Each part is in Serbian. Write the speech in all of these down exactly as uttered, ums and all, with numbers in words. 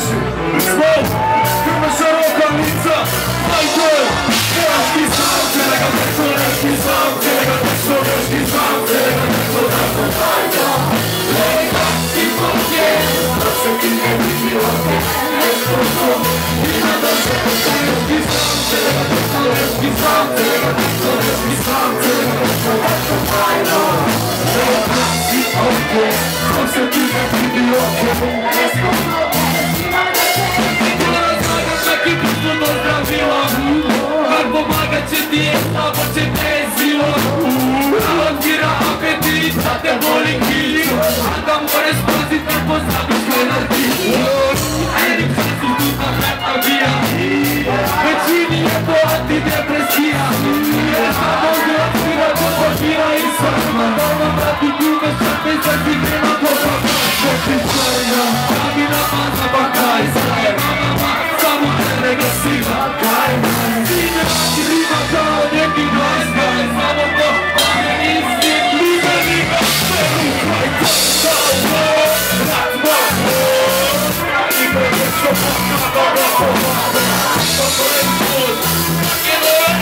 duši. Svoj, krme široka lica, ajde! Neški slavce, neka nešto neški slavce, neka nešto neški slavce, neka nešto tako tajno. Neka ti povdje, da se ti ne vidi ovdje, nešto to ima da se neški slavce, neka nešto neški slavce, neka nešto neški slavce, neka nešto tako tajno. Neka ti povdje, da se ti ne vidi ovdje, nešto to ima da se neški slavce, čak i društvo to zdravilo. Kad pomagat će ti je slabo će te zilo. Alokira apetit da te boli kilo. A da moraš pazit kad postaviš sve na tilu. Erik času tuta vrata bija. Većini je to antidepresija. Mogu odsvirat od papira i sarma. Doma vrati ljubav čape za ti nema popa. Čepi svojna, da mi namaza pa kaj zajem. Samo tebe ga siva kaj. Sine ti rima kao neki glasna. Samo to pane nisi libe liga. Sveru kaj to kao moj. Rat moj. Libe je što pokava rakova. Kako je put. Kako je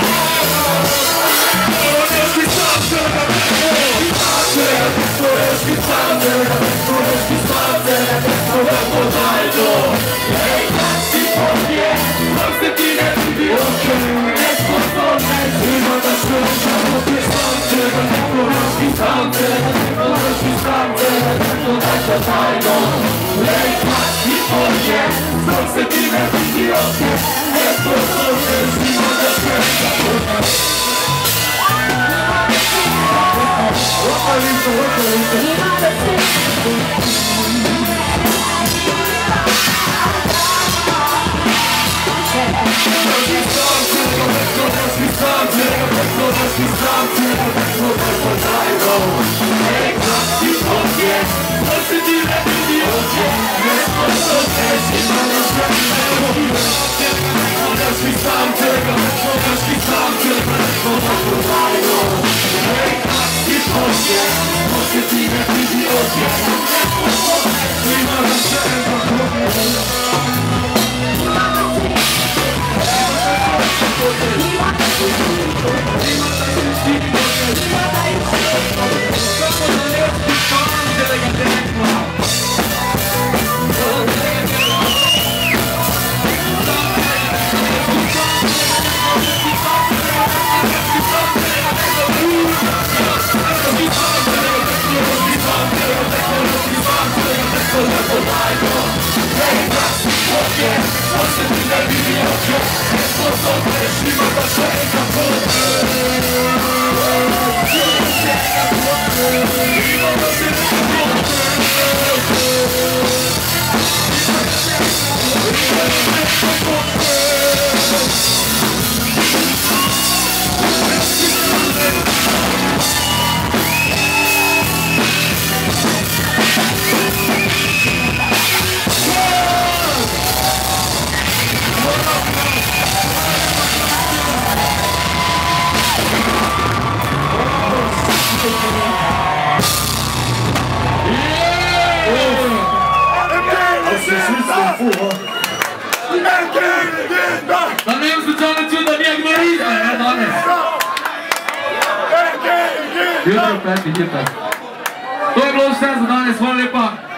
ovo neški slavce. Kako neški slavce. Kako neški slavce. Kako kako dajno. Ej, ti povdje. Dok se ti ne vidi oče. Nešto to ne ima da što samo ti slavce. Kako neški slavce. Kako neški slavce. Kako nešto dajno. Ej, ti povdje. Dok se ti ne vidi oče. Nešto to ne ima da što samo ti slavce. Lokalizo, lokalizo. Ima da se neški slavce, neko neški slavce, neko neški slavce, neko neko dajno. Neka ti ovdje, da se ti ne vidi ovdje, nešto to neš ima da sve neko neški slavce, neko neški slavce, neko neko dajno. Neka ti ovdje, da se ti ne vidi ovdje, nešto to neš ima da sve neko Da ne slučajno čuda nije gnorizma, ne danes. Jutro peti, jutro. To je bilo vse za danes, hvala lepa.